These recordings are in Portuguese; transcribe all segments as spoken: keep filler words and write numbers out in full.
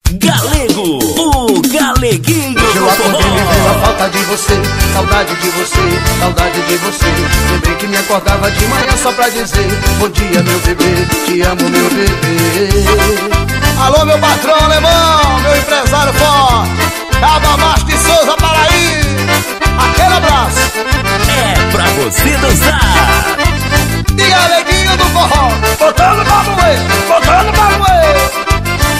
Galego, o Galeguinho. Hoje eu acordei e me veio a falta de você, saudade de você, saudade de você. Lembrei que me acordava de manhã só pra dizer bom dia, meu bebê, te amo, meu bebê. Alô, meu patrão alemão, meu empresário forte, Cabo Abaixo de Souza, Paraíba. Aquele abraço. É pra você dançar. E Galeguinho do forró, botando pra moer, botando pra moer.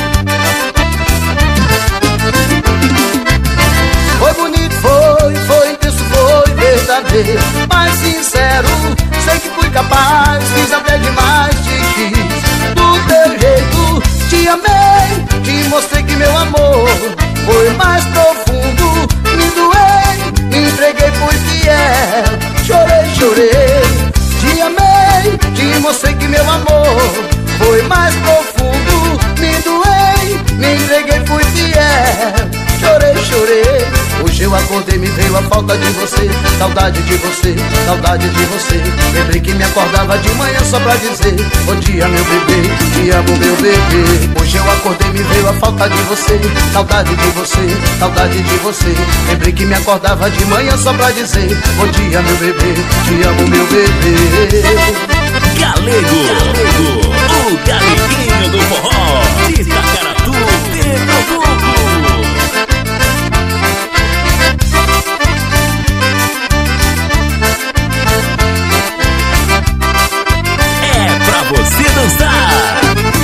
Foi bonito, foi, foi intenso, foi verdadeiro, mas sincero, sei que fui capaz, fiz até demais, te quis do teu jeito, te amei, te mostrei que meu amor foi mais profundo, me doei, me entreguei, fui fiel, chorei, chorei, te amei, te mostrei que meu amor foi mais profundo, me doei, me entreguei, fui fiel, chorei, chorei. Hoje eu acordei, me veio a falta de você, saudade de você, saudade de você. Lembrei que me acordava de manhã só pra dizer bom dia, meu bebê, te amo, meu bebê. Hoje eu acordei, me veio a falta de você, saudade de você, saudade de você. Lembrei que me acordava de manhã só pra dizer bom dia, meu bebê, te amo, meu bebê. Galego, Galego, o Galeguinho do forró, de Itacaratu, Pernambuco. Você dançar.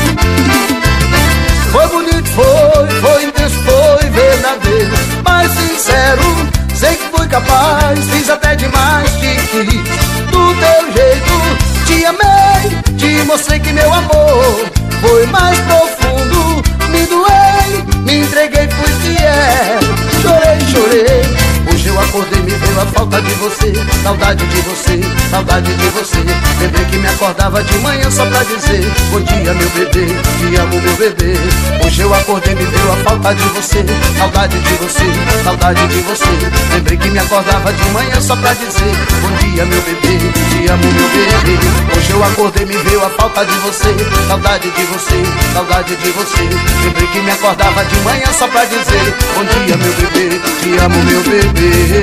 Foi bonito, foi, foi intenso, foi verdadeiro, mas sincero, sei que fui capaz, fiz até demais, te quis do teu jeito, te amei, te mostrei que meu amor foi mais profundo, me doei, me entreguei, fui fiel, chorei, chorei. Hoje eu acordei, me veio a falta de você, saudade de você, saudade de você. Lembrei que me acordava de manhã só pra dizer bom dia, meu bebê, te amo, meu bebê. Hoje eu acordei, me veio a falta de você, saudade de você, saudade de você. Lembrei que me acordava de manhã só pra dizer bom dia, meu bebê, te amo, meu bebê. Hoje eu acordei, me veio a falta de você, saudade de você, saudade de você. Lembrei que me acordava de manhã só pra dizer bom dia, meu bebê, te amo, meu bebê.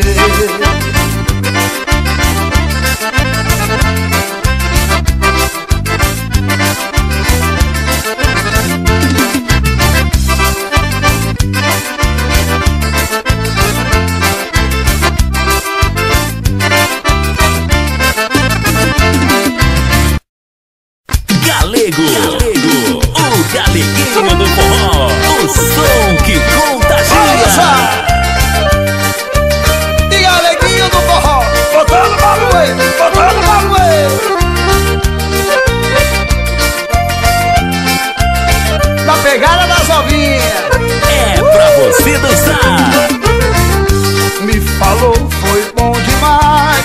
Galego, Galego, o Galeguinho do forró, o som que contagia. Botando pra moer, botando pra moer. Na pegada das ovinhas. É pra você dançar. Me falou, foi bom demais,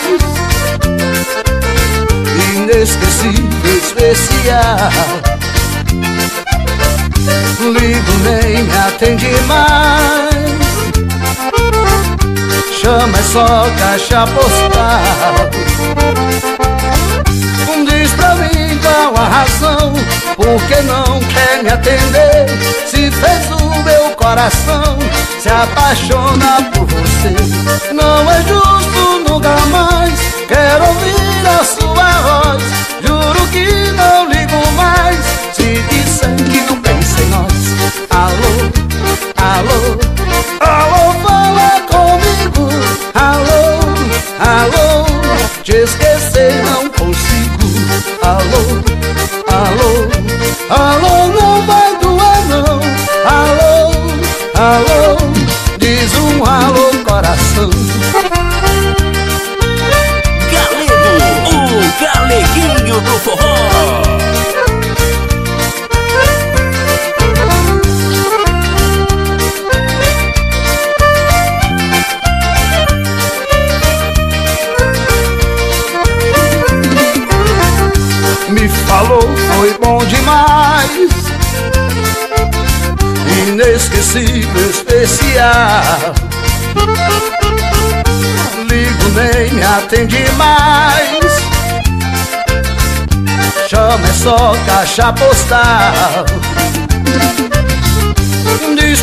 inesquecível, especial. Ligo, nem me atende mais, chama, é só caixa postal. Diz pra mim qual a razão, por que não quer me atender? Se fez o meu coração se apaixona por você. Não é justo, nunca mais quero ouvir a sua voz. Juro que não ligo mais se disser que não pensa em nós. Alô, alô, alô, fala comigo. Alô, alô, te esquecer não consigo. Alô, alô, alô, não vai doer não. Alô, alô, diz um alô, coração. Galego, o Galeguinho do forró. Me falou, foi bom demais, inesquecível, especial. Ligo, nem me atende mais, chama, é só caixa postal.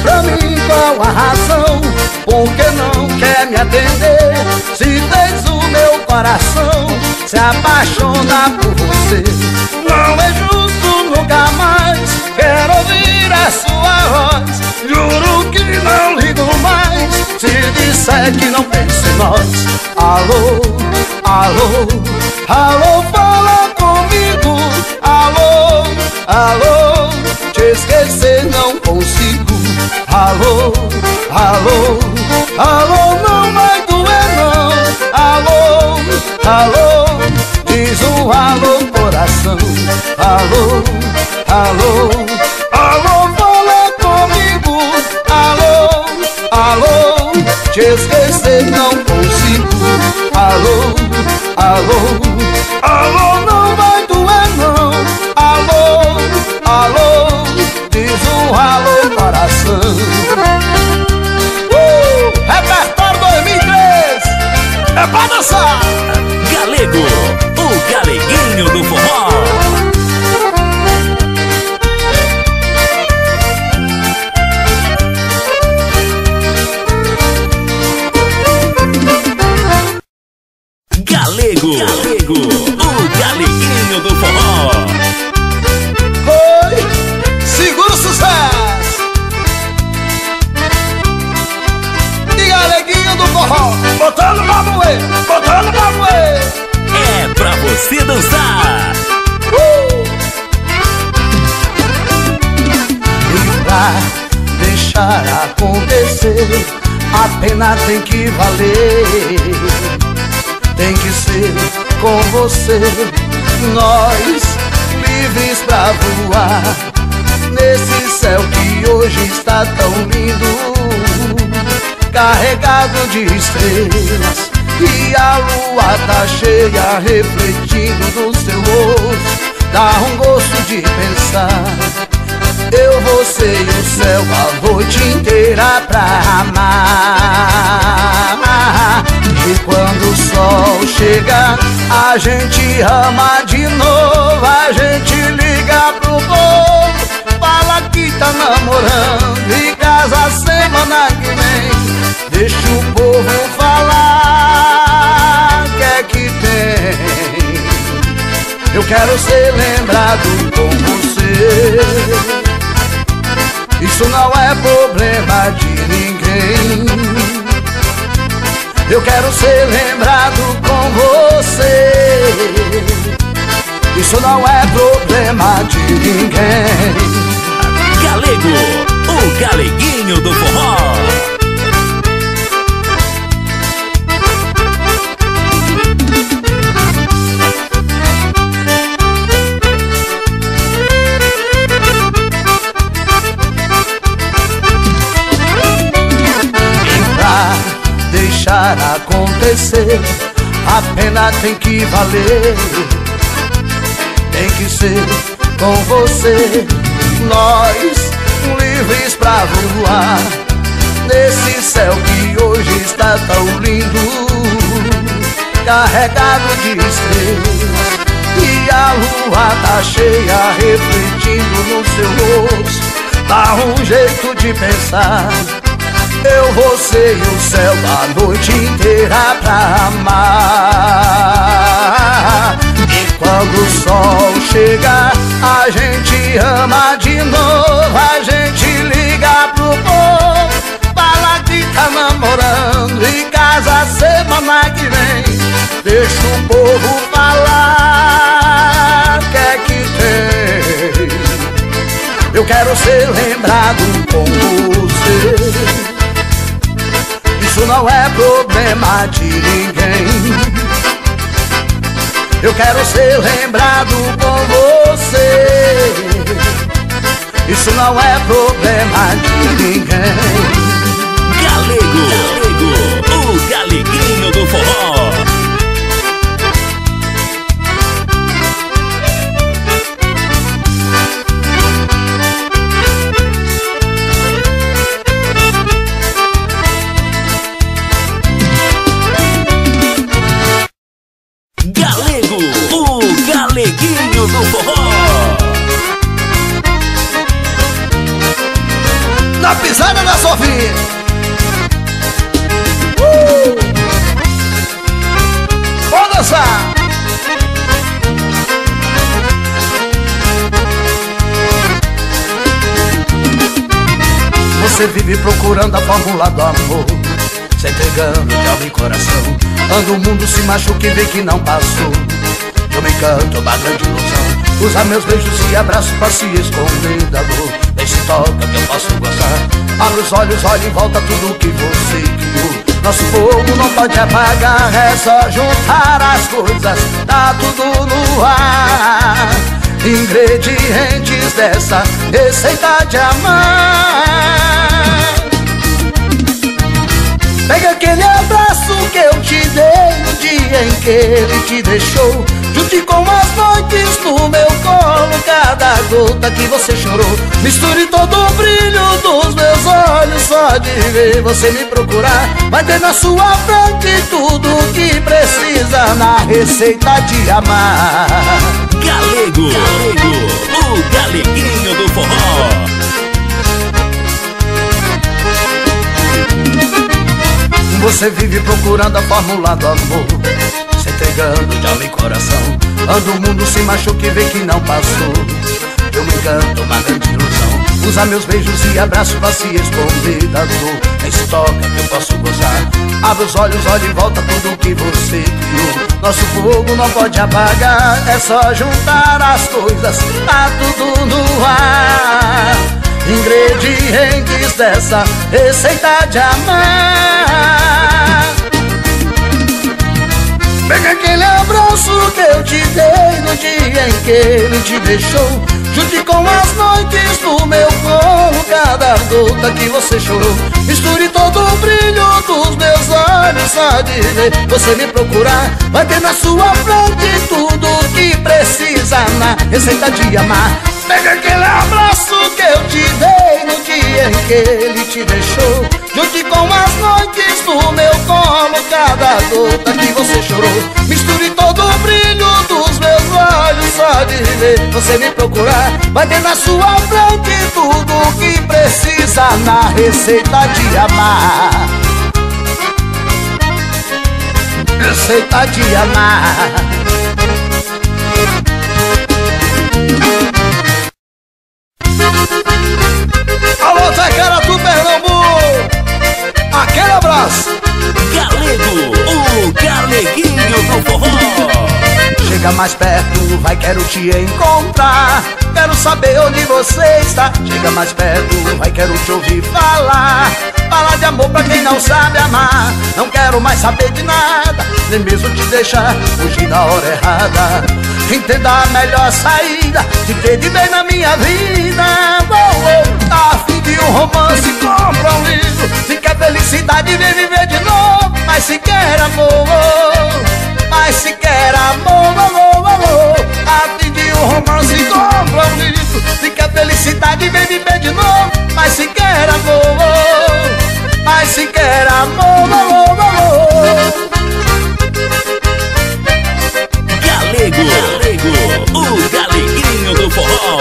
qual a razão? Por que não quer me atender? Se tens o meu coração, se apaixona por você. Não é justo, nunca mais quero ouvir a sua voz. Juro que não ligo mais se disser que não penso em nós. Alô, alô, alô, fala comigo. Alô, alô, te esquecer não consigo. Alô, alô, alô, não vai doer não. Alô, alô, diz um alô coração. Alô, alô, alô, fala comigo. Alô, alô, te esquecer não consigo. Alô, alô, alô, não vai doer não. Alô, alô, diz um alô coração. uh, Repertório dois mil e três é pra dançar. Galego, o galeguinho do forró. Galego, Galego, o galeguinho do forró. Oi, segura o sucesso. E galeguinho do forró, botando pra moer, botando pra moer. É pra você dançar. uh! E pra deixar acontecer, a pena tem que valer. Tem que ser com você, nós livres pra voar nesse céu que hoje está tão lindo, carregado de estrelas. E a lua tá cheia, refletindo no seu rosto. Dá um gosto de pensar, eu, você e o céu a noite inteira pra amar. E quando o sol chega, a gente ama de novo. A gente liga pro povo, fala que tá namorando e casa semana que vem. Deixa o povo falar, que é que tem. Eu quero ser lembrado com você. Isso não é problema de ninguém. Eu quero ser lembrado com você. Isso não é problema de ninguém. Galego, o galeguinho do forró. Deixar acontecer, a pena tem que valer. Tem que ser com você, nós livres pra voar nesse céu que hoje está tão lindo, carregado de estrelas. E a lua tá cheia, refletindo no seu rosto. Dá um jeito de pensar, eu, você e o céu a noite inteira pra amar. E quando o sol chega, a gente ama de novo. A gente liga pro povo, fala que tá namorando e casa semana que vem. Deixa o povo falar, que é que tem. Eu quero ser lembrado com você. Isso não é problema de ninguém. Eu quero ser lembrado com você. Isso não é problema de ninguém. Galego, Galego, o galeguinho do forró. Galeguinho do forró. Na pisada da Sofia. uh! Pode dançar. Você vive procurando a fórmula do amor, se entregando de alma e coração. Anda o mundo, se machuca e vê que não passou. Eu me encanto, uma grande ilusão. Usa meus beijos e abraços pra se esconder da dor. Deixe toca que eu posso gostar. Abre os olhos, olha em volta tudo que você criou. Nosso fogo não pode apagar, é só juntar as coisas, tá tudo no ar. Ingredientes dessa receita de amar. Pega aquele abraço que eu te dei no dia em que ele te deixou. Junte com as noites no meu colo, cada gota que você chorou. Misture todo o brilho dos meus olhos, só de ver você me procurar. Vai ter na sua frente tudo o que precisa na receita de amar. Galego, Galego, o galeguinho do forró. Você vive procurando a fórmula do amor, se entregando de alma e coração. Anda o mundo, se machuca e vê que não passou. Eu me encanto, uma grande ilusão. Usa meus beijos e abraços pra se esconder da dor. Nesse toca que eu posso gozar. Abre os olhos, olha em volta tudo que você criou. Nosso fogo não pode apagar, é só juntar as coisas, tá tudo no ar. Ingredientes dessa receita de amar. Pega aquele abraço que eu te dei no dia em que ele te deixou. Junte com as noites no meu colo, cada gota que você chorou. Misture todo o brilho dos meus olhos, só de ver você me procurar. Vai ter na sua frente tudo o que precisa na receita de amar. Pega aquele abraço que eu te dei no dia em que ele te deixou. Junte com as noites no meu colo, cada gota que você chorou. Misture todo o brilho dos meus olhos, só de ver você me procurar. Vai ter na sua frente tudo o que precisa na receita de amar. Receita de amar. Alô, Zé Cara do Pernambuco, aquele abraço. Galego, o galeguinho do forró. Chega mais perto, vai, quero te encontrar. Quero saber onde você está. Chega mais perto, vai, quero te ouvir falar. Falar de amor pra quem não sabe amar. Não quero mais saber de nada, nem mesmo te deixar fugir na hora errada. Entenda a melhor saída de ter de bem na minha vida. Oh, oh, tá a fim de um romance, compra um livro. Se quer felicidade, vem viver de novo. Mas se quer amor, mas se quer amor, oh, oh, oh, oh. A fim de um romance, compra um livro. Se quer felicidade, vem viver de novo. Mas se quer amor, mas se quer amor, oh, oh, oh, oh. Galego, Galego, o galeguinho do forró.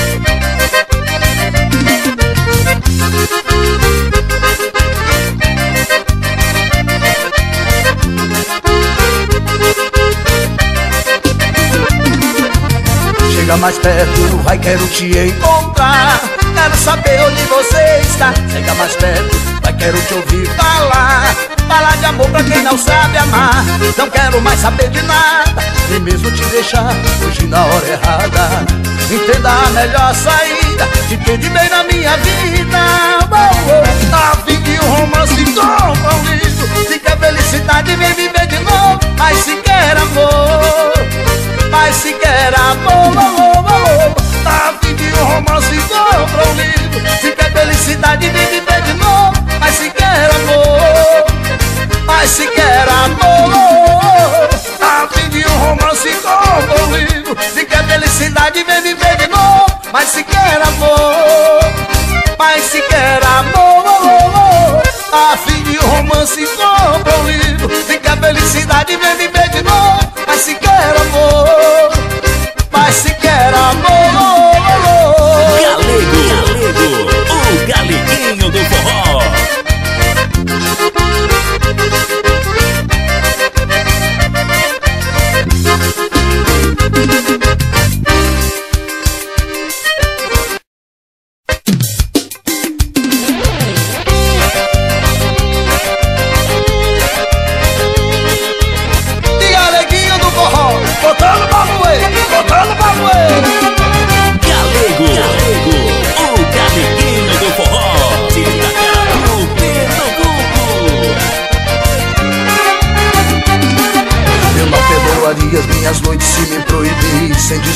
Chega mais perto, vai, quero te encontrar. Quero saber onde você está. Chega mais perto, vai, quero te ouvir falar. Falar de amor pra quem não sabe amar. Não quero mais saber de nada, nem mesmo te deixar fugir na hora errada. Entenda a melhor saída de ter de bem na minha vida. Oh, oh. A fim de um romance, compra um livro. Se quer felicidade, vem viver de novo. Mas se quer amor, mas se quer amor, oh, oh, oh, oh. A fim de um romance, compra um livro. Se quer felicidade, vem viver de novo. Mas se quer amor, mas se quer amor, a fim de um romance, compra um livro. Se quer felicidade, vem viver de novo. Mas se quer amor, mas se quer amor, a fim de um romance, compra um livro. Se quer felicidade, vem viver de novo. Mas se quer amor, mas se quer amor. Galego, Galego, o galeguinho do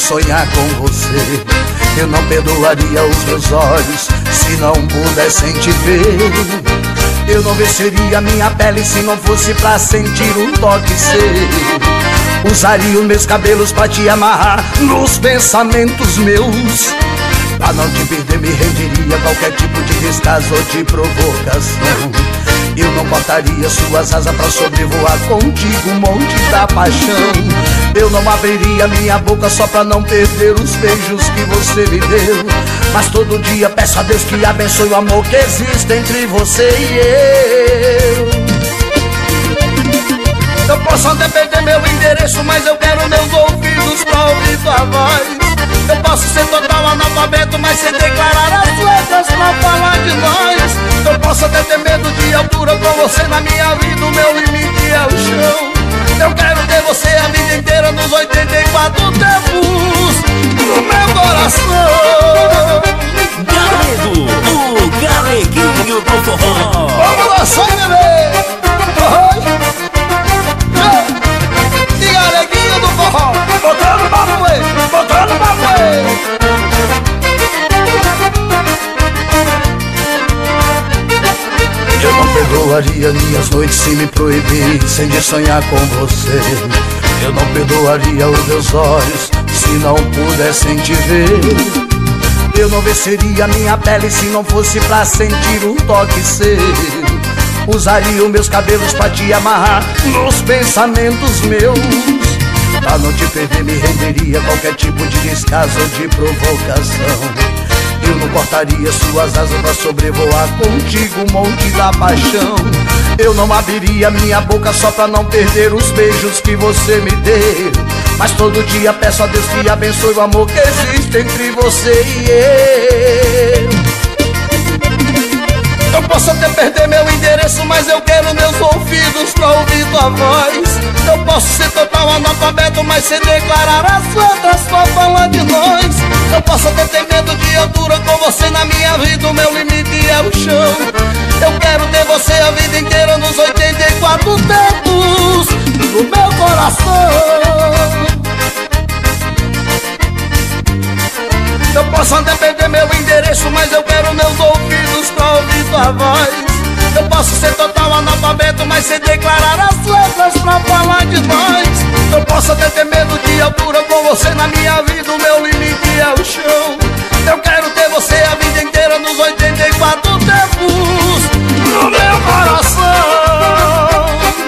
sonhar com você. Eu não perdoaria os meus olhos se não pudessem te ver. Eu não venceria minha pele se não fosse pra sentir um toque seu. Usaria os meus cabelos pra te amarrar nos pensamentos meus. Pra não te perder me renderia a qualquer tipo de descaso ou de provocação. Eu não botaria suas asas pra sobrevoar contigo o monte da paixão. Eu não abriria minha boca só pra não perder os beijos que você me deu. Mas todo dia peço a Deus que abençoe o amor que existe entre você e eu. Eu posso até perder meu endereço, mas eu quero meus ouvidos pra ouvir tua voz. Eu posso ser total analfabeto, mas sem declarar as letras pra falar de nós. Eu posso até ter medo de altura, com você na minha vida o meu limite é o chão. Eu quero ter você a vida inteira nos oitenta e quatro tempos do meu coração. Galego, o galeguinho do forró. Vamos lá, sai, bebê! E galeguinho do forró, botando babuê, botando babuê. Eu não perdoaria minhas noites se me proibissem de sonhar com você. Eu não perdoaria os meus olhos se não pudessem te ver. Eu não venceria minha pele se não fosse pra sentir um toque seu. Usaria os meus cabelos pra te amarrar nos pensamentos meus. Pra não te perder me renderia a qualquer tipo de descaso ou de provocação. Eu não cortaria suas asas pra sobrevoar contigo o monte da paixão. Eu não abriria minha boca só pra não perder os beijos que você me deu. Mas todo dia peço a Deus que abençoe o amor que existe entre você e eu. Eu posso até perder meu endereço, mas eu quero meus ouvidos pra ouvir tua voz. Eu posso ser total analfabeto, mas sem declarar as letras pra falar de nós. Eu posso até ter medo de altura, com você na minha vida o meu limite é o chão. Eu quero ter você a vida inteira nos oitenta e quatro tempos do meu coração. Eu posso até perder meu endereço, mas eu quero meus ouvidos pra ouvir tua voz. Eu posso ser total analfabeto, mas sem declarar as letras pra falar de nós. Eu posso até ter medo de altura, com você na minha vida o meu limite é o chão. Eu quero ter você a vida inteira nos oitenta e quatro tempos do meu coração.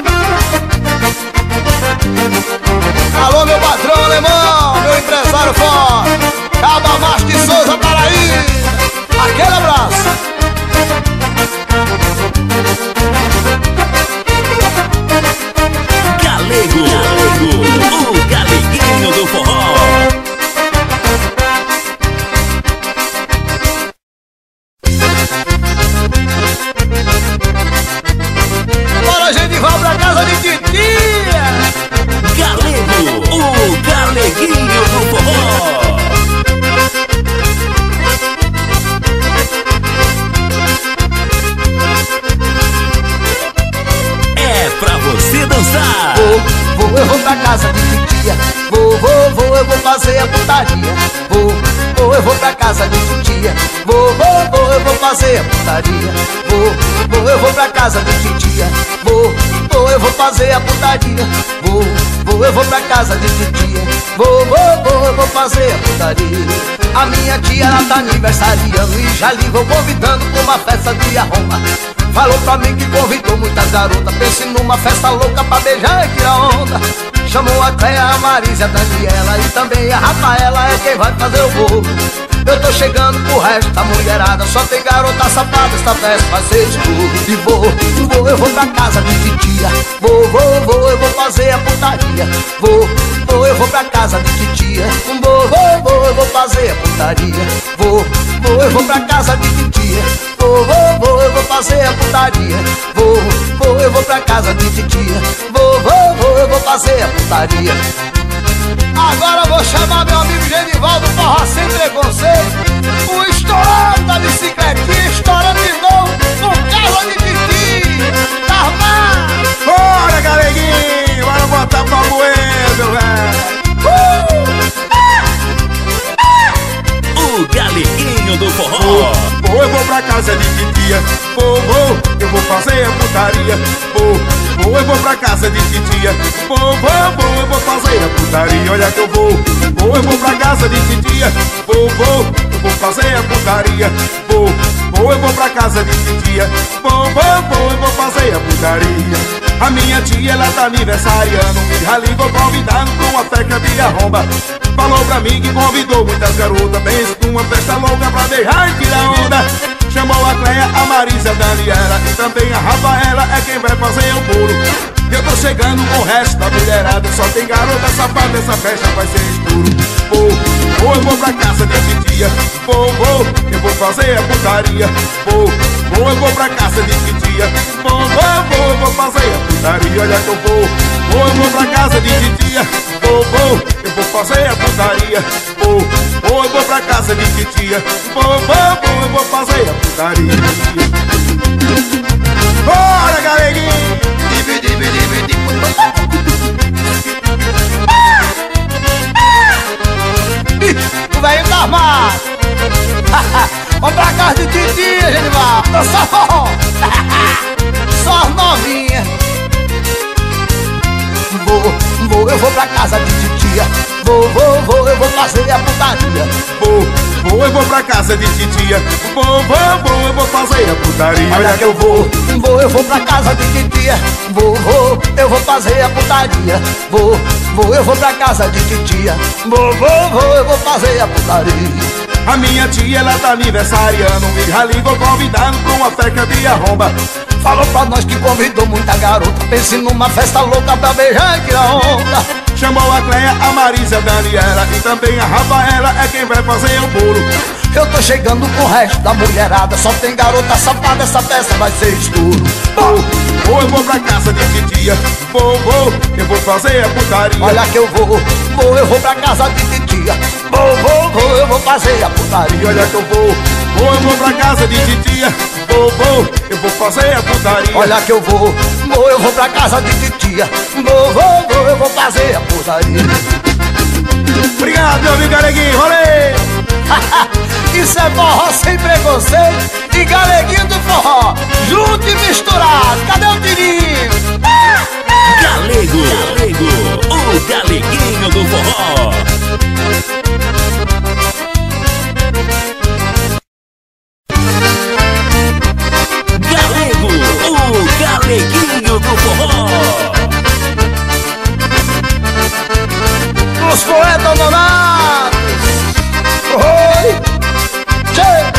Alô, meu patrão alemão, meu empresário forte, Caba Márcio de Souza, Paraíba. Aquele abraço. Galego, Galego, o galeguinho do forró. Agora a gente vai pra casa de titia. Galego, o galeguinho do forró. É pra você dançar. Vou, vou, eu vou pra casa de titia. Vou, vou, vou, eu vou fazer a putaria. Vou, vou, eu vou pra casa de titia. Vou, vou, vou, eu vou fazer a putaria. Vou, vou, eu vou pra casa de titia. Vou, vou, eu vou fazer a putaria. Vou, vou, eu vou pra casa de titia. Vou, vou, vou, eu vou fazer a putaria. A minha tia, ela tá aniversariando e já lhe vou convidando pra uma festa de arroma. Falou pra mim que convidou muitas garotas. Pense numa festa louca pra beijar e tirar onda. Chamou a Cléia, a Marisa, a Daniela e também a Rafaela, é quem vai fazer o bolo. Eu tô chegando pro resto da mulherada, só tem garota safada, esta festa vai ser escuro. E vou, vou, eu vou pra casa de titia. Vou, vou, vou, eu vou fazer a putaria. Vou, vou, eu vou pra casa de titia. Vou, vou, vou, eu vou fazer a putaria. Vou, vou, eu vou pra casa de titia. Vou, vou, vou, eu vou fazer a putaria. Vou, vou, eu vou pra casa de titia. Vou, vou, vou, eu vou fazer a putaria. Agora eu vou chamar meu amigo Genivaldo Forró Sem Preconceito, o estourado da bicicletinha, estourando de novo com casa de titi. Tá armado? Bora, galeguinho, bora botar pra moer, meu velho. Uh! Ah! Vou, vou, eu vou fazer a putaria. Vou, vou, eu vou pra casa de titia. Vou, vou, vou, eu vou fazer a putaria. Olha que eu vou, vou, eu vou pra casa de titia. Vou, vou, eu vou fazer a putaria. Vou, vou, eu vou pra casa de titia. Vou, vou, vou, eu vou fazer a putaria. A minha tia, ela tá aniversariando, me já ligou convidando pra uma festa de arromba. Falou pra mim que convidou muitas garotas, pensa numa festa louca pra beijar e tirar onda. Chamou a Cleia, a Marisa, a Daniela e também a Rafaela, é quem vai fazer o bolo. Eu tô chegando com o resto da mulherada, só tem garota safada, essa festa vai ser escuro. Vou, vou, eu vou pra casa de titia. Vou, vou, eu vou fazer a putaria. Vou, vou, eu vou pra casa de titia. Vou, vou, vou, eu vou fazer a putaria. Olha que eu vou, vou, eu vou pra casa de titia. Vou, vou, eu vou fazer a putaria. Vou, vou, eu vou pra casa de titia. Vou, vou, vou, eu vou fazer a putaria. Bora, galeguinho! O velho tá armado. Vamos pra casa de titia, Genival. Tô só forró. Só as novinhas. Vou, vou, eu vou pra casa de titia. Vou, vou, vou, eu vou fazer a putaria. Vou, vou, eu vou pra casa de titia. Vou, vou, vou, eu vou fazer a putaria. Olha que eu vou, vou, eu vou pra casa de titia. Vou, vou, eu vou fazer a putaria. Vou, vou, eu vou pra casa de titia. Vou, vou, vou, eu vou fazer a putaria. A minha tia, ela tá aniversariando, me já ligou convidando pra uma festa de arromba. Falou pra nós que convidou muita garota, pense numa festa louca pra beijar e tirar onda. Chamou a Cleia, a Marisa, a Daniela e também a Rafaela, é quem vai fazer o bolo. Eu tô chegando com o resto da mulherada, só tem garota safada, essa festa vai ser escuro. Vou, vou, eu vou pra casa de titia. Vou, vou, eu vou fazer a putaria. Olha que eu vou, vou, eu vou pra casa de titia. Vou, vou, vou, eu vou fazer a putaria. Olha que eu vou, vou, eu vou pra casa de titia. Vou, vou, eu vou fazer a putaria. Olha que eu vou, vou, eu vou pra casa de titia. Vou, vou, vou, eu vou fazer a putaria. Obrigado, meu amigo Galeguinho, valeu! Isso é forró sem preconceito e Galeguinho do forró, junto e misturado. Cadê o tirinho? Galego, Galego, o Galeguinho do forró. Galego, o Galeguinho do forró. Os poetas donados. Oi, tchê.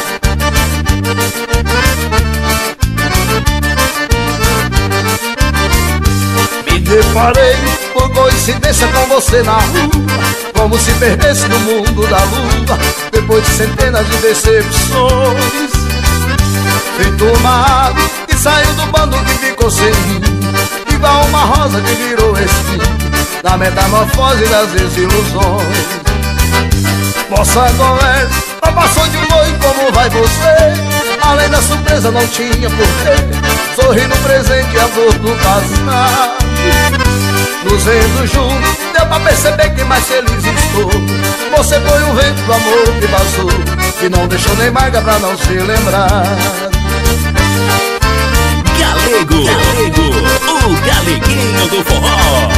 Me deparei por coincidência com você na rua, como se perdesse no mundo da lua, depois de centenas de decepções. Feito uma ave que saiu do bando que ficou sem mim, igual uma rosa que virou espinho, na metamorfose das desilusões. Moça conversa, não passou de um oi, como vai você? Além da surpresa não tinha porquê, sorri no presente e a dor do passado. Nos vendo juntos, deu pra perceber que mais feliz estou. Você foi o vento do amor que passou, que não deixou nem marca pra não se lembrar. Galego, Galego, o Galeguinho do forró.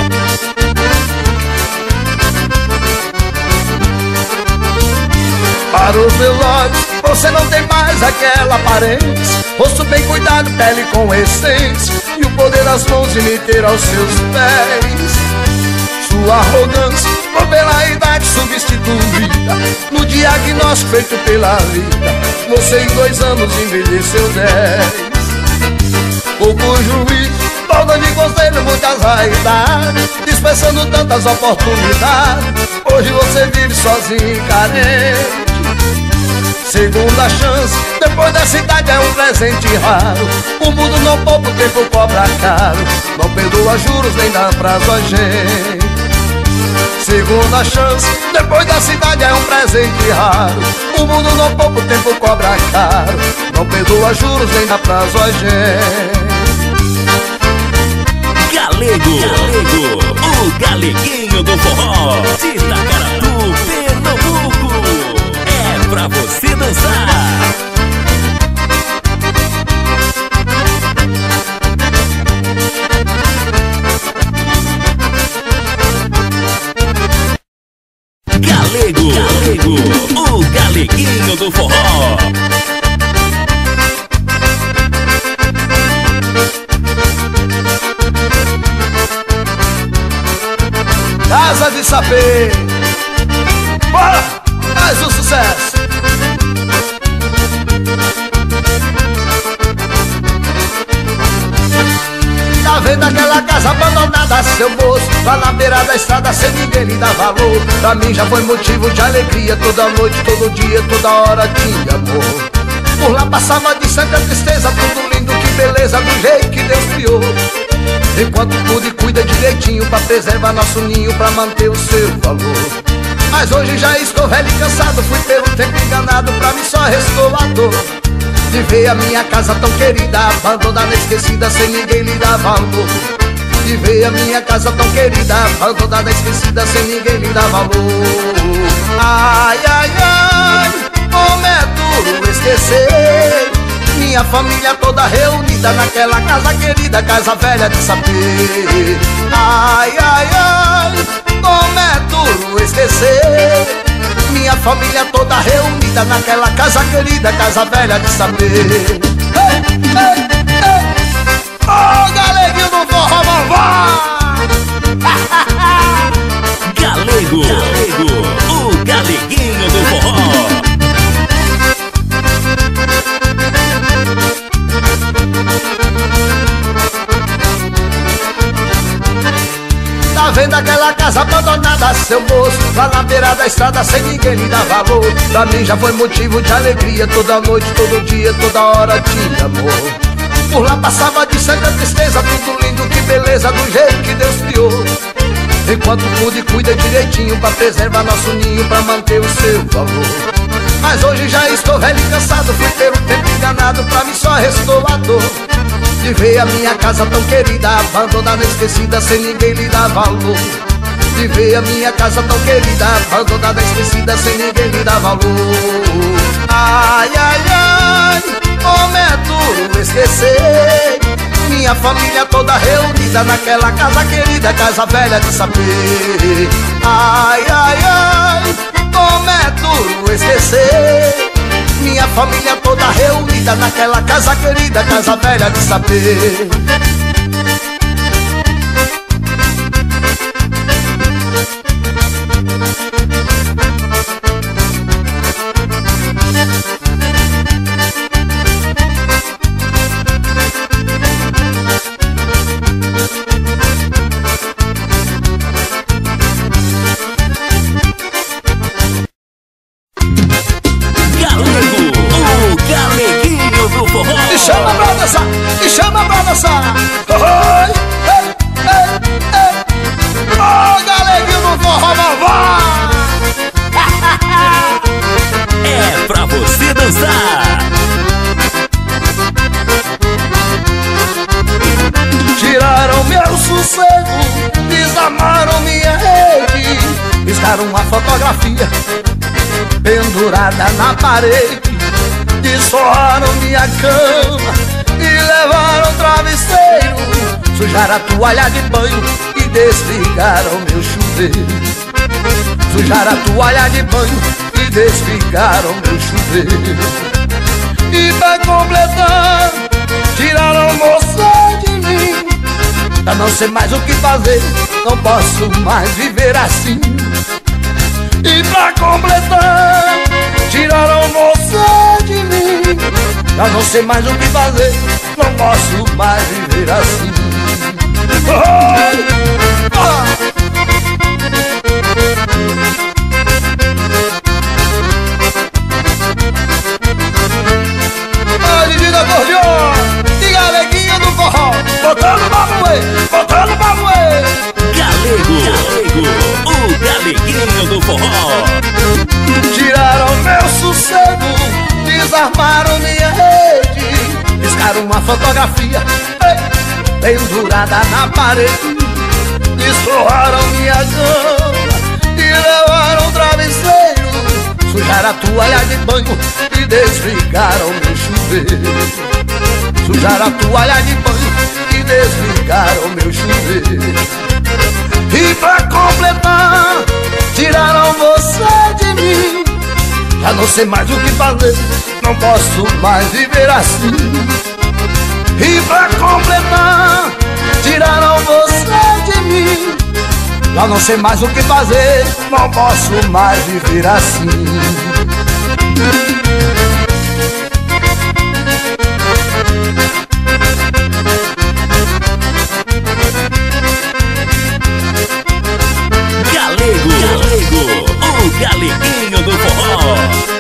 Para os meus olhos, você não tem mais aquela aparência, rosto bem cuidado, pele com essência, e o poder das mãos de me ter aos seus pés. Sua arrogância, por pela idade substituída, no diagnóstico feito pela vida, você em dois anos envelheceu dez. Pouco juízo, falta de conselho, muitas vaidades, dispensando tantas oportunidades, hoje você vive sozinho e carente. Segunda chance, depois dessa idade é um presente raro, o mundo não poupa, o tempo cobra caro, não perdoa juros nem dá prazo a gente. Segunda chance, depois dessa idade é um presente raro, o mundo não poupa, o tempo cobra caro, não perdoa juros nem dá prazo a gente. Galego, Galego, o Galeguinho do forró, de Itacaratu, Pernambuco, é pra você dançar. P. Bora! Mais um sucesso. Tá vendo aquela casa abandonada, seu moço? Lá na beira da estrada, sem ninguém lhe dá valor. Pra mim já foi motivo de alegria. Toda noite, todo dia, toda hora tinha amor. Por lá passava de santa tristeza, tudo lindo, que beleza, do jeito que Deus criou. Enquanto cuida e cuida direitinho, pra preservar nosso ninho, pra manter o seu valor. Mas hoje já estou velho e cansado, fui pelo tempo enganado, pra mim só restou a dor de ver a minha casa tão querida, abandonada, esquecida, sem ninguém lhe dar valor. De ver a minha casa tão querida, abandonada, esquecida, sem ninguém lhe dar valor. Ai, ai, ai, como é duro esquecer minha família toda reunida naquela casa querida, casa velha de saber. Ai, ai, ai, como é duro esquecer minha família toda reunida naquela casa querida, casa velha de saber. Ei, ei, ei. Oh, galeguinho do forró malvado. Galego, Galego, o galeguinho do forró. Tá vendo aquela casa abandonada, seu moço? Lá na beira da estrada, sem ninguém lhe dar valor. Pra mim já foi motivo de alegria. Toda noite, todo dia, toda hora tinha amor. Por lá passava de santa tristeza, tudo lindo, que beleza, do jeito que Deus criou. Enquanto cuida e cuida direitinho, pra preservar nosso ninho, pra manter o seu valor. Mas hoje já estou velho e cansado, fui pelo tempo enganado, pra mim só restou a dor de ver a minha casa tão querida, abandonada, esquecida, sem ninguém lhe dar valor. De ver a minha casa tão querida, abandonada, esquecida, sem ninguém lhe dar valor. Ai, ai, ai, como é duro esquecer minha família toda reunida naquela casa querida, casa velha de saber. Ai, ai, ai, como é duro esquecer minha família toda reunida naquela casa querida, casa velha de saber. Me chama pra dançar, me chama pra dançar. Oi, ei, ei, ei. Oh, galeguinho do forró malvado. É pra você dançar. Tiraram meu sossego, desarmaram minha rede, riscaram uma fotografia pendurada na parede. Desforraram minha cama e levaram o travesseiro, sujaram a toalha de banho e desligaram meu chuveiro. Sujaram a toalha de banho e desligaram meu chuveiro. E pra completar, tiraram moça de mim. Pra não sei mais o que fazer, não posso mais viver assim. E pra completar, tiraram moça de mim. Já não sei mais o que fazer, não posso mais viver assim. Oh, oh. A Divina Acordeon e galeguinha do forró, botando babuê, botando babuê. Galego, Galego, o galeguinho do forró. Tiraram meu sossego, desarmaram minha rede, riscaram uma fotografia ei, pendurada na parede. Desforraram minha cama e levaram o travesseiro, sujaram a toalha de banho e desligaram meu chuveiro. Sujaram a toalha de banho e desligaram meu chuveiro. E pra completar, tiraram você de mim. Já não sei mais o que fazer, não posso mais viver assim. E pra completar, tiraram você de mim. Já não sei mais o que fazer, não posso mais viver assim. Galego, Galego, o galeguinho do forró.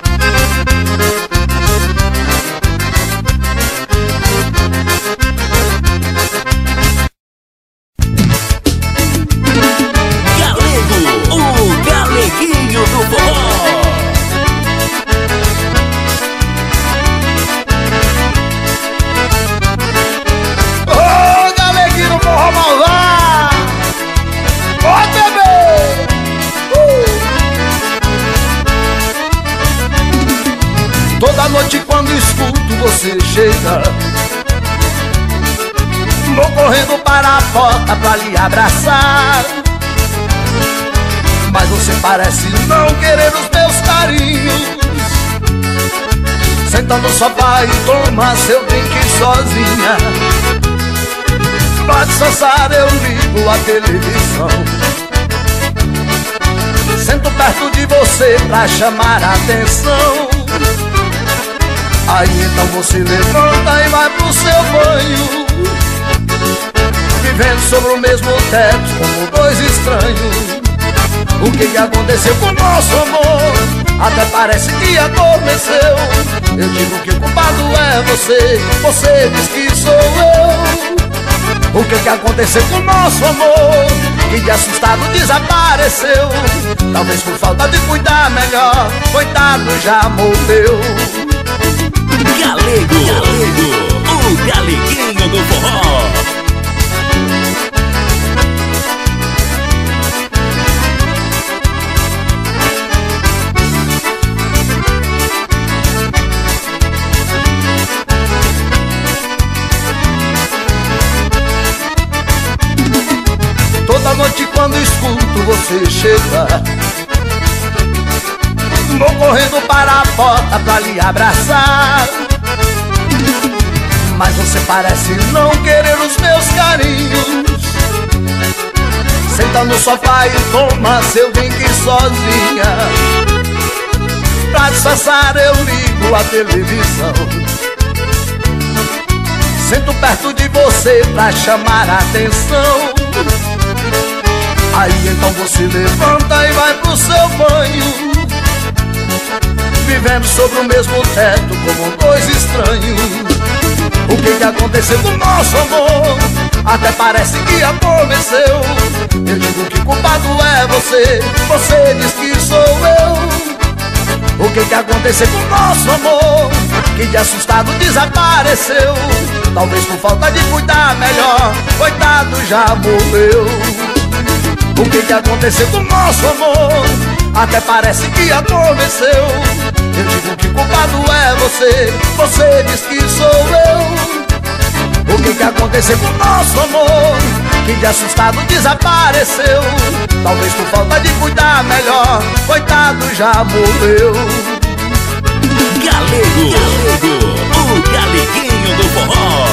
Galego, o galeguinho do forró. Ô, galeguinho do forró malvado, pode beber. Toda noite quando escuto você chega, vou correndo para a porta pra lhe abraçar. Mas você parece não querer os meus carinhos. Senta no sofá e toma seu drink sozinha. Pra descansar eu ligo a televisão. Sento perto de você pra chamar a atenção. Aí então você levanta e vai pro seu banho, vivendo sobre o mesmo teto como dois estranhos. O que que aconteceu com o nosso amor? Até parece que adormeceu. Eu digo que o culpado é você, você diz que sou eu. O que que aconteceu com o nosso amor? Que de assustado desapareceu. Talvez por falta de cuidar melhor, coitado já morreu. Galego, Galego, o galeguinho do forró. Toda noite quando escuto você chegar, vou correndo para a porta pra lhe abraçar. Mas você parece não querer os meus carinhos. Senta no sofá e toma seu drink sozinha. Pra disfarçar eu ligo a televisão. Sento perto de você pra chamar a atenção. Aí então você levanta e vai pro seu banho, vivendo sobre o mesmo teto como dois estranhos. O que que aconteceu com o nosso amor? Até parece que adormeceu. Eu digo que o culpado é você, você diz que sou eu. O que que aconteceu com o nosso amor? Que de assustado desapareceu. Talvez por falta de cuidar melhor, coitado já morreu. O que que aconteceu com o nosso amor? Até parece que adormeceu. Eu digo que o culpado é você, você diz que sou eu. O que que aconteceu com o nosso amor? Que de assustado desapareceu. Talvez por falta de cuidar melhor, coitado já morreu. Galego, Galego, o galeguinho do forró.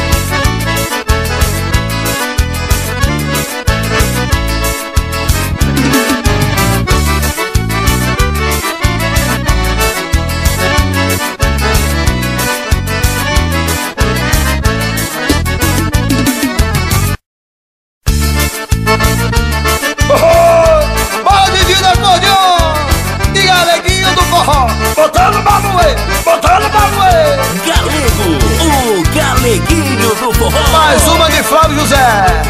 Botando pra moer, botando pra moer. Galego, o galeguinho do forró. Mais uma de Flávio José.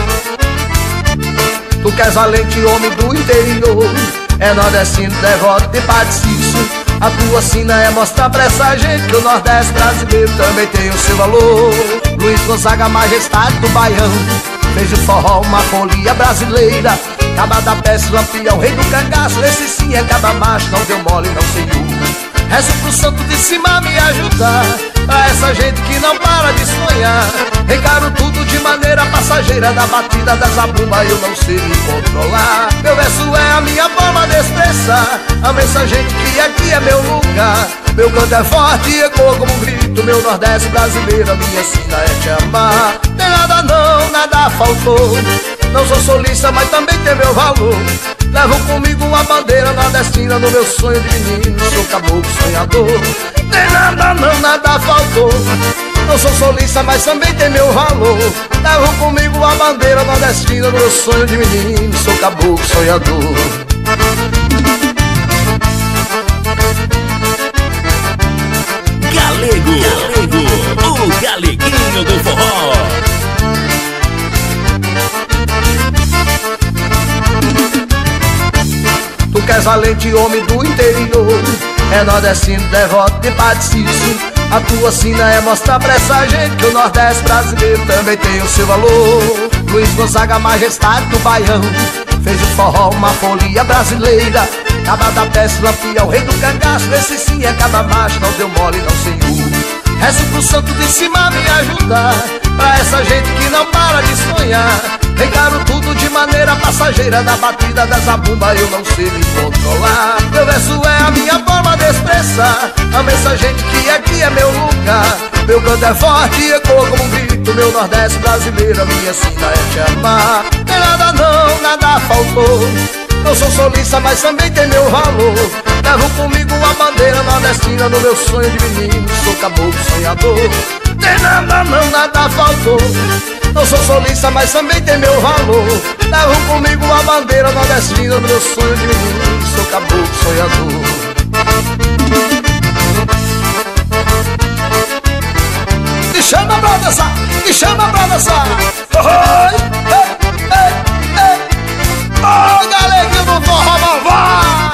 Tu queres valente homem do interior, é nordestino, devoto de paticício. A tua sina é mostrar pra essa gente que o Nordeste brasileiro também tem o seu valor. Luiz Gonzaga, majestade do Baião, fez o forró uma folia brasileira. Caba da peça, lampião, rei do cangaço. Esse sim é cada macho, não deu mole, não senhor. Rezo pro santo de cima me ajudar, pra essa gente que não para de sonhar. Encaro tudo de maneira passageira, da batida da zabumba eu não sei me controlar. Meu verso é a minha forma de expressar, amo essa gente que aqui é meu lugar. Meu canto é forte e ecoa como um grito, meu Nordeste brasileiro, a minha sina é te amar. Nem nada não, nada faltou, Não sou solista, mas também tem meu valor. Levo comigo uma bandeira nordestina no meu sonho de menino. Sou caboclo sonhador. Tem nada não, nada faltou. Não sou solista, mas também tem meu valor. Levo comigo uma bandeira nordestina no meu sonho de menino. Sou caboclo sonhador. Galego, Galego, o galeguinho do forró. Tu queres valente homem do interior, é nordestino, devoto de Padre Cícero. A tua sina é mostrar pra essa gente que o Nordeste brasileiro também tem o seu valor. Luiz Gonzaga, majestade do Baião, fez o forró uma folia brasileira. Caba da peça, Lampião, o rei do cangaço, esse sim é cada macho, não deu mole, não senhor. Rezo pro santo de cima me ajudar, pra essa gente que não para de sonhar. Encaro tudo de maneira passageira, na batida dessa bomba eu não sei me controlar. Meu verso é a minha forma de expressar, amo essa gente que aqui é meu lugar. Meu canto é forte e ecoa como um grito, meu Nordeste brasileiro, a minha sina é te amar. Tem nada não, nada faltou. Não sou solista, mas também tem meu valor. Levo comigo uma bandeira nordestina no meu sonho de menino. Sou caboclo sonhador. Tem nada não, nada faltou. Não sou solista, mas também tem meu valor. Levo comigo uma bandeira nordestina no meu sonho de menino. Sou caboclo sonhador. Me chama pra dançar, me chama pra dançar. Oi, ei, ei, ei. Ô, galeguinho do forró malvado.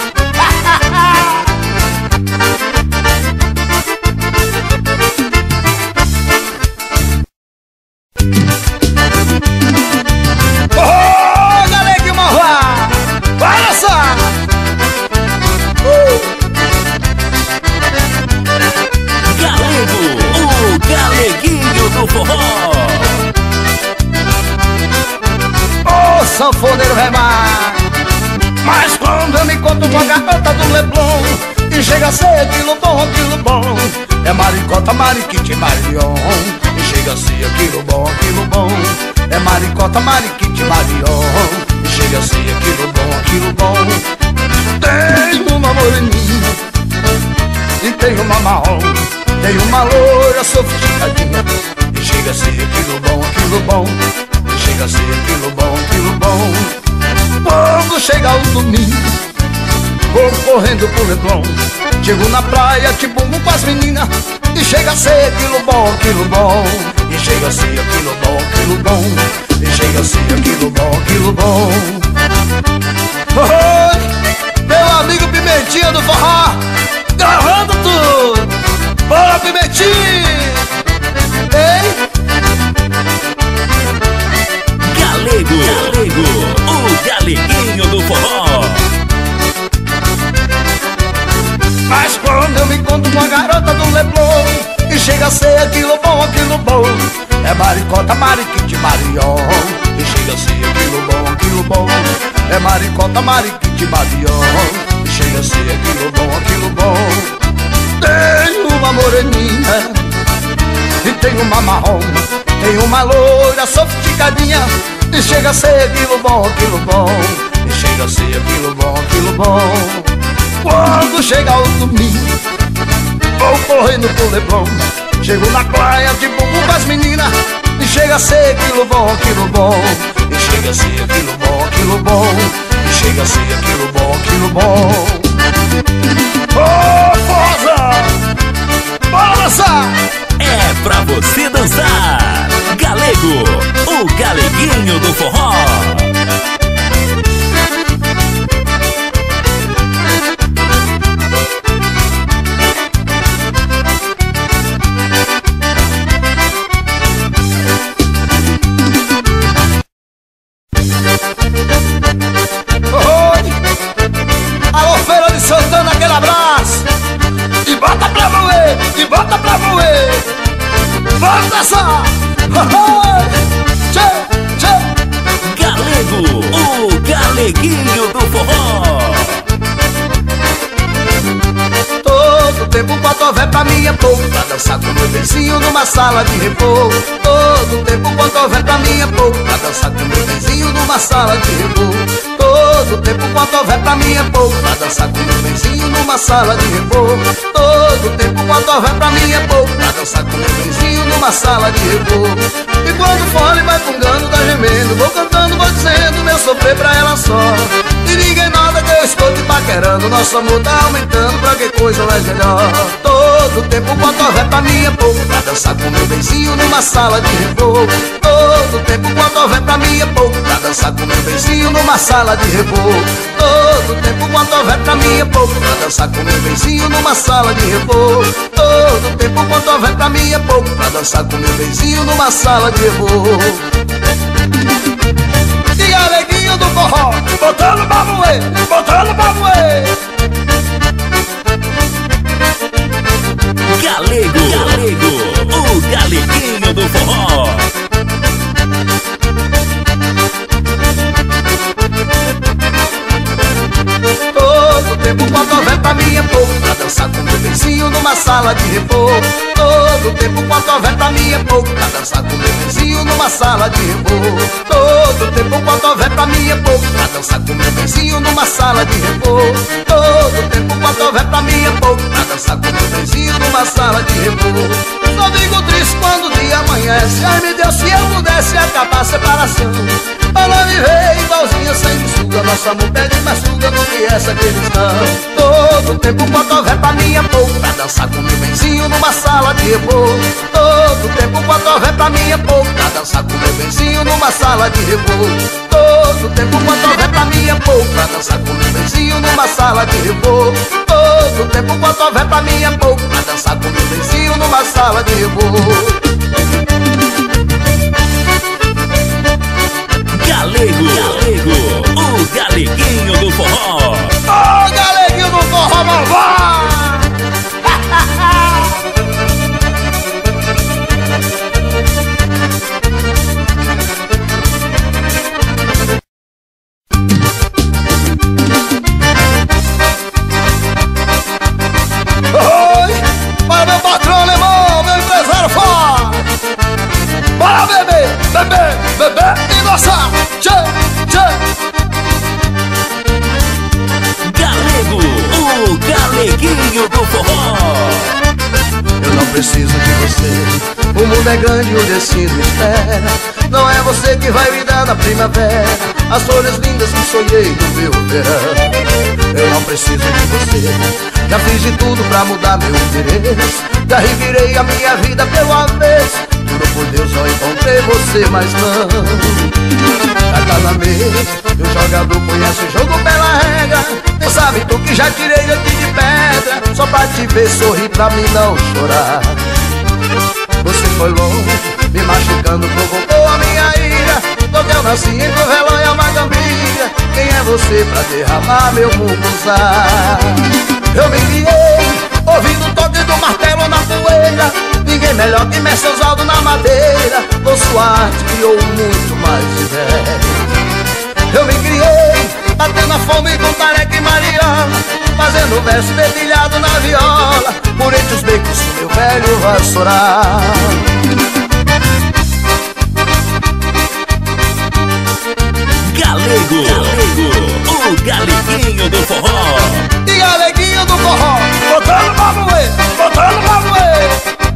Ô, galeguinho malvado, vai dançar. uh. Galego, o galeguinho do forró. Ô, sanfoneiro remar. Mas quando eu me encontro com a garota do Leblon, e chega a ser aquilo bom, aquilo bom, é maricota, mariquite, marion. E chega a ser aquilo bom, aquilo bom, é maricota, mariquite, marion. E chega a ser aquilo bom, aquilo bom. Tem uma moreninha e tem uma marrom, tem uma loira sofisticadinha. E chega a ser aquilo bom, aquilo bom, e chega a ser aquilo bom, aquilo bom. Quando chega o domingo, vou correndo pro Leblon, chego na praia, tipo um com as meninas. E chega a ser aquilo bom, aquilo bom, e chega a ser aquilo bom, aquilo bom, e chega a ser aquilo bom, aquilo bom. Oi, meu amigo Pimentinha do forró, gravando tudo. Bora, Pimentinha! Ei! Galego, Galego, o galeguinho do forró. Mas quando eu me encontro com a garota do Leblon, e chega a ser aquilo bom, aquilo bom, é maricota, mariquite, marion. E chega a ser aquilo bom, aquilo bom, é maricota, mariquite, marion. E chega a ser aquilo bom, aquilo bom. Tem uma moreninha e tem uma marrom, tem uma loira sofisticadinha. E chega a ser aquilo bom, aquilo bom, e chega a ser aquilo bom, aquilo bom. Quando chega o domingo, vou correndo pro Leblon, chego na praia de bumbum com as meninas. E chega a ser aquilo bom, aquilo bom, e chega a ser aquilo bom, aquilo bom, e chega a ser aquilo bom, aquilo bom. Ô, oh, Forza! Bora dançar! É pra você dançar. Galego, o galeguinho do forró. Oi! Alô, Feira de Santana, aquele abraço! E bota pra moer, e bota pra moer! Vamos dançar! Tchê, tchê! Galego, o galeguinho do forró. Todo tempo bota vé pra mim é pouco, pra dançar com meu vizinho numa sala de repouso. Todo Todo tempo quanto houver pra mim é pouco pra dançar com meu benzinho numa sala de repouso. Todo tempo quanto houver pra mim é pouco pra dançar com meu benzinho numa sala de repouso. Todo tempo quanto houver pra mim é pouco pra dançar com meu benzinho numa sala de repouso. E quando fole vai fungando, tá gemendo, vou cantando, vou dizendo meu sofrer pra ela só. E ninguém nada que eu estou te paquerando, nosso amor tá aumentando, pra que coisa mais melhor. Todo tempo quanto houver pra mim é pouco pra dançar com meu benzinho numa sala de repouso. Todo tempo quanto houver pra mim é pouco pra dançar com meu benzinho numa sala de repouso. Todo tempo quanto houver pra mim é pouco pra dançar com meu benzinho numa sala de repouso. Todo tempo quanto houver pra mim é pouco pra dançar com meu benzinho numa sala de repouso. E alegria do forró, botando pra moer, botando pra moer. Galego, Galego, o galeguinho do forró. Todo tempo quanto houver pra mim é pouco pra dançar com meu benzinho numa sala de repouso. Todo tempo quanto houver pra mim é pouco pra dançar com meu benzinho numa sala de repouso. Todo tempo quanto houver pra mim é pouco pra dançar com meu benzinho numa sala de repouso. Todo tempo quanto houver pra mim é pouco pra dançar com meu benzinho numa sala de repouso. Só fico triste quando o dia amanhece. Ai meu Deus, se eu pudesse acabar a separação, para viver igualzinha sem mistura, nosso amor pede mais suga do que essa questão. Todo tempo quanto houver pra mim é pouco pra dançar com meu benzinho numa sala de repouso. Todo tempo quanto houver pra mim é pouco pra dançar com meu benzinho numa sala de repouso. Todo tempo quanto houver pra mim é pouco pra dançar com meu benzinho numa sala de repouso. Todo tempo quanto houver pra mim é pouco pra dançar com meu benzinho numa sala de repouso. Galego, Galego, o galeguinho do forró. Ô, galeguinho do forró, malvado! Oi, para meu patrão alemão, meu empresário forte. Bora beber, beber, beber e gozar. Tchê, tchê. Galego, o galeguinho do forró. Eu não preciso de você, o mundo é grande e o destino espera. Não é você que vai me dar na primavera as flores lindas que sonhei no meu verão. Eu não preciso de você, já fiz de tudo pra mudar meu endereço. Já revirei a minha vida pelo avesso. Juro por Deus, só encontrei você, mas não. Já tá na mesa, e o jogador conhece o jogo pela regra. Nem sabe tu que já tirei leite de pedra, só pra te ver sorrir, pra mim não chorar. Você foi longe, me machucando, provocou a minha ira. Quando eu nasci entre o relógio e a magambira, quem é você pra derramar meu munguzá? Eu me criei, ouvindo o toque do martelo na poeira. Ninguém melhor que Mestre Oswaldo na madeira, com sua arte criou muito mais de dez. Eu me criei, batendo a fome com Tareca e Mariana, fazendo verso dedilhado na viola, por entre os becos do meu velho vassourar. Galego, Galego, o galeguinho do forró. E galeguinho do forró, botando pra moer, botando pra moer.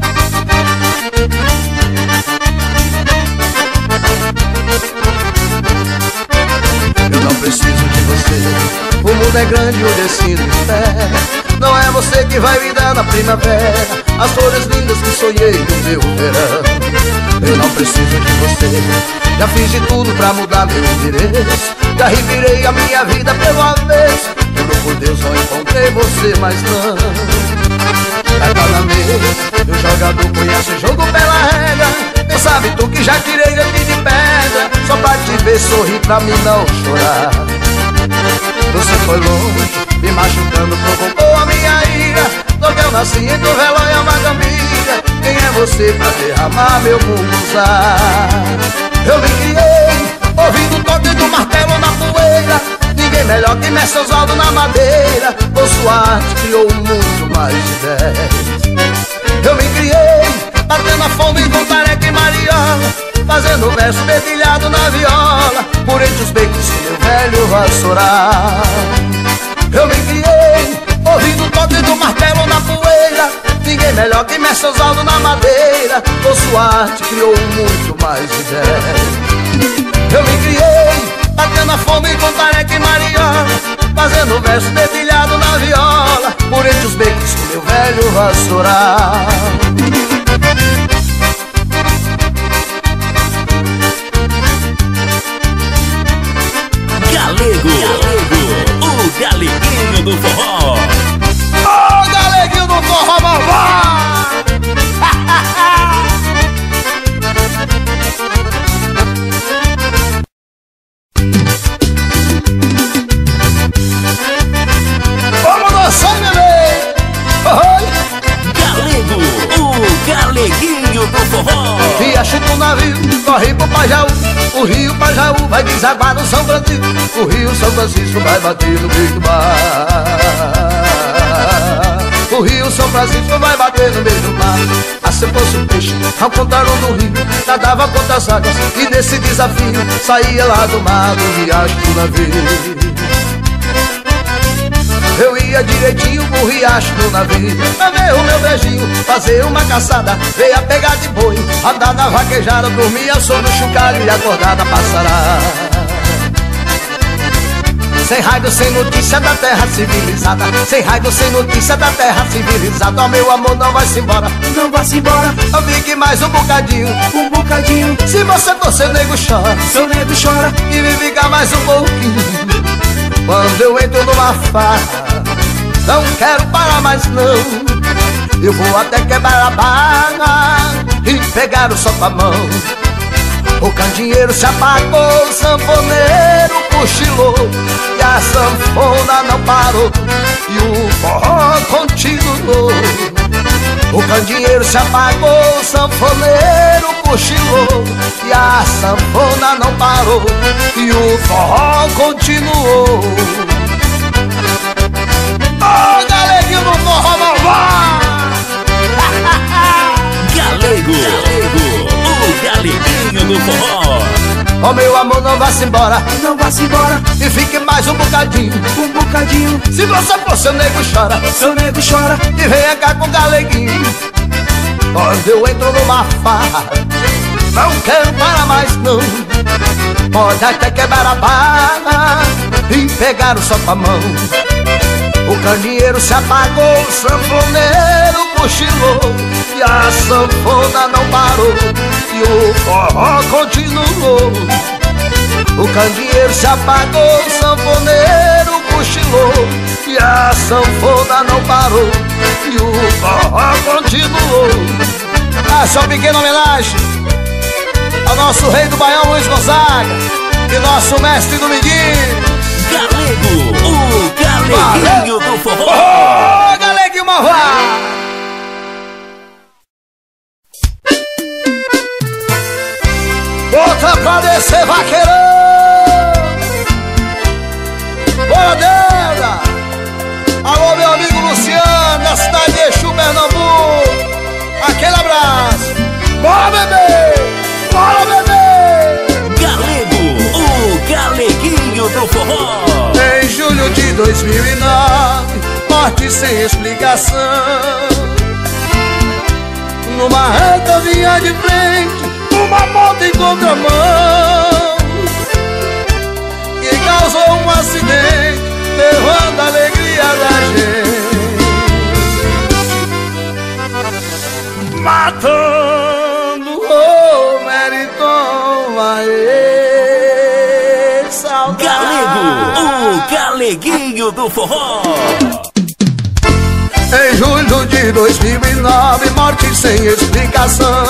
Eu não preciso de você, o mundo é grande e o destino espera. Não é você que vai me dar na primavera as flores lindas que sonhei no meu verão. Eu não preciso de você, já fiz de tudo pra mudar meu endereço. Já revirei a minha vida pelo avesso. Juro por Deus, só encontrei você, mas não. Já tá na mesa, o jogador conhece o jogo pela regra. Quem sabe tu que já tirei leite de pedra, só pra te ver sorrir, pra mim não chorar. Você foi longe, me machucando, provocou a minha ira. Quando eu nasci entre o relógio e a magambira, quem é você pra derramar meu munguzá? Eu me criei, ouvindo o toque do martelo na poeira. Ninguém melhor que Mestre Oswaldo na madeira, com sua arte criou muito mais de dez. Eu me criei, batendo a fome com Tareca e Mariana, verso dedilhado na viola, por entre os becos que meu velho vassourar. Eu me criei ouvindo o toque do martelo na poeira, ninguém melhor que Mestre Osvaldo na madeira, com sua arte criou muito mais ideias. Eu me criei batendo a fome com tareca e mariola, fazendo verso dedilhado na viola, por entre os becos que meu velho vassourar. Galego, Galego, o galeguinho do forró. Ô, oh, galeguinho do forró, mamãe! Vamos dançar, bebê! Oi! Galego, o galeguinho do forró. Riacho do navio, corre pro Pajaú, o rio Pajaú vai desaguar no São Francisco, o rio São Francisco vai bater no meio do mar. O rio São Francisco vai bater no meio do mar. Ah, se fosse um peixe, ao contrário do rio, nadava contra as águas, e nesse desafio saía lá do mar, do riacho do navio. Eu ia direitinho pro riacho do navio, pra ver o meu beijinho, fazer uma caçada, veio a pegar de boi, andar na vaquejada, dormia só no chocalho e acordada passará. Sem raio, sem notícia da terra civilizada, sem raio, sem notícia da terra civilizada. Ó, meu amor, não vai-se embora, não vai-se embora. Eu fique mais um bocadinho, um bocadinho. Se você for, seu nego chora, seu nego chora. E me ficar mais um pouquinho. Quando eu entro numa farra, não quero parar mais não. Eu vou até quebrar a barra e pegar o sol com a mão. O candeeiro se apagou, o sanfoneiro cochilou, e a sanfona não parou, e o forró continuou. O candeeiro se apagou, o sanfoneiro cochilou, e a sanfona não parou, e o forró continuou. Oh, galeguinho do forró malvado! Galego, Galego, o galeguinho do forró. Oh, meu amor, não vá-se embora, não vá-se embora. E fique mais um bocadinho, um bocadinho. Se você for, seu nego chora, seu nego chora. E venha cá com o galeguinho. Quando eu entro numa farra, não quero parar mais não. Pode até quebrar a barra e pegar o sol com a mão. O candeeiro se apagou, o sanfoneiro cochilou, e a sanfona não parou, e o forró continuou. O candeeiro se apagou, o sanfoneiro cochilou, e a sanfona não parou, e o forró continuou. Ah, só uma pequena homenagem ao nosso rei do Baião, Luiz Gonzaga, e nosso mestre do Midinho, Galego, o galeguinho do forró. Oh, galeguinho malvado! Outra pra descer, vaqueirão! Bora, Débora! Alô, meu amigo Luciano, da cidade de Exu, Pernambuco! Aquele abraço! Bora, bebê! Bora, bebê! Galego, o galeguinho do forró. Em julho de dois mil e nove, morte sem explicação. Numa reta vinha de frente uma moto em contramão, que causou um acidente, levando a alegria da gente, matando o Meriton, aê, saudade. Galego, o galeguinho do forró. Em julho de dois mil e nove, morte sem explicação.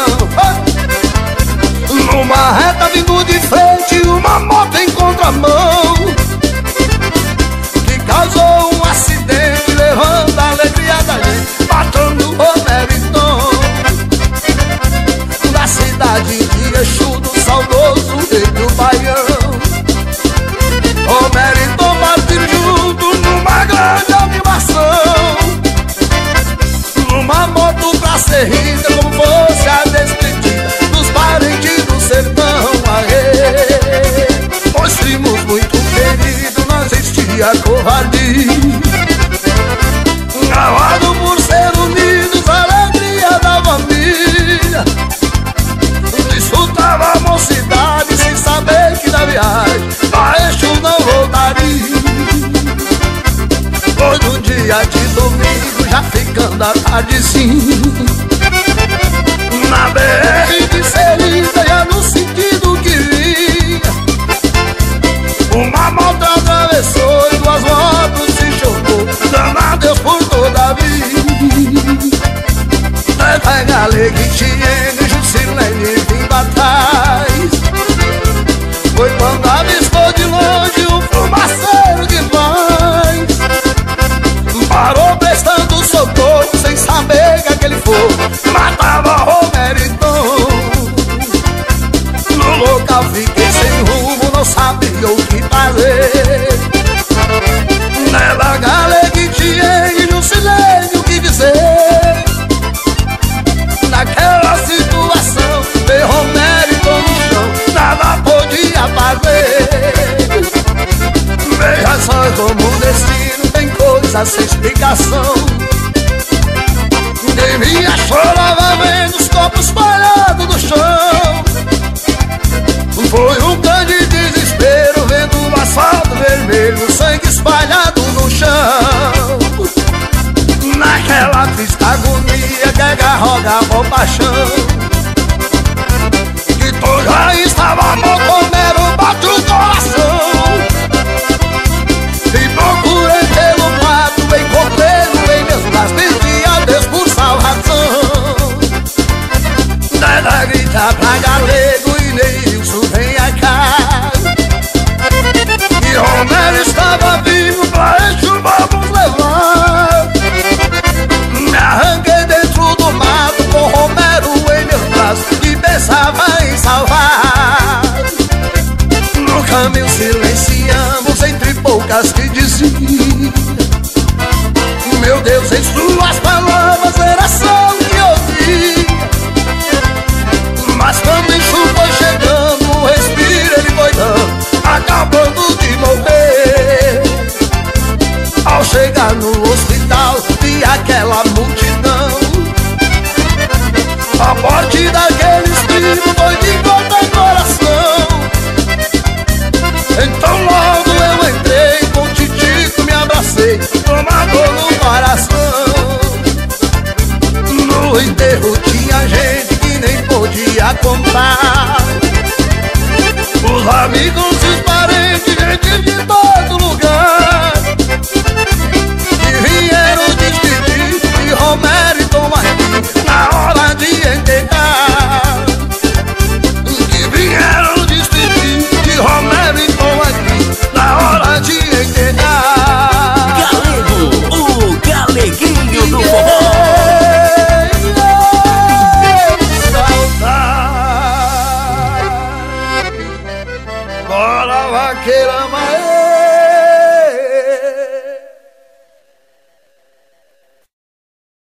Numa reta vindo de frente, uma moto em contramão, que causou um acidente, levando a alegria da gente, matando o Meriton, da cidade de Exu, do saudoso rei do Baião. O Meriton partiu junto numa grande animação, numa moto pra ser rida, como fosse a despedida ficando a tardezinha. Na B R de Serita, já no sentido que vinha, uma moto atravessou e duas motos se chocou, dando adeus por toda a vida. Tanta Galega e Tiene, Jusilene vindo atrás. Foi quando avistou de longe o fumaceiro de paz. Parou prestando socorro, sem saber que aquele fogo matava Romero e Tom. No local fiquei sem rumo, não sabia o que fazer. Nela Galega e Tiene, Jusilene, o que dizer? Naquela situação, ver Romero e Tom no chão, nada podia fazer. Veja só como o destino tem coisa sem explicação. Devia chorar vendo os copos espalhados no chão. Foi um grande desespero vendo o asfalto vermelho, sangue espalhado no chão. Naquela triste agonia que agarroga a paixão, que tu já estava morto, Romero bate o coração. E procurei pelo mato, encontrei-no em meus braços, pedi a Deus por salvação. Dada grita pra Galego e Neilson, venha cá. E Romero estava vivo, pra eixo vamos levar. Me arranquei dentro do mato com Romero em meus braços e pensava em salvar. No caminho silenciamos entre poucas que diziam: meu Deus, em suas palavras era só o que ouvi. Mas quando o enxurro foi chegando, o respiro ele foi dando, acabando de morrer. Ao chegar no hospital, vi aquela multidão. A morte daquele espírito foi de cortar coração. Então logo eu entrei, com o Titico me abracei, tomador no coração. No enterro tinha gente que nem podia contar. Os amigos e os parentes, gente de todo lugar, que vieram despedir de Romero e Tom aqui na hora de enterrar. Que vieram despedir de Romero e Tom aqui na hora de enterrar. Galego, o galeguinho do forró. Bora, vaqueira, mas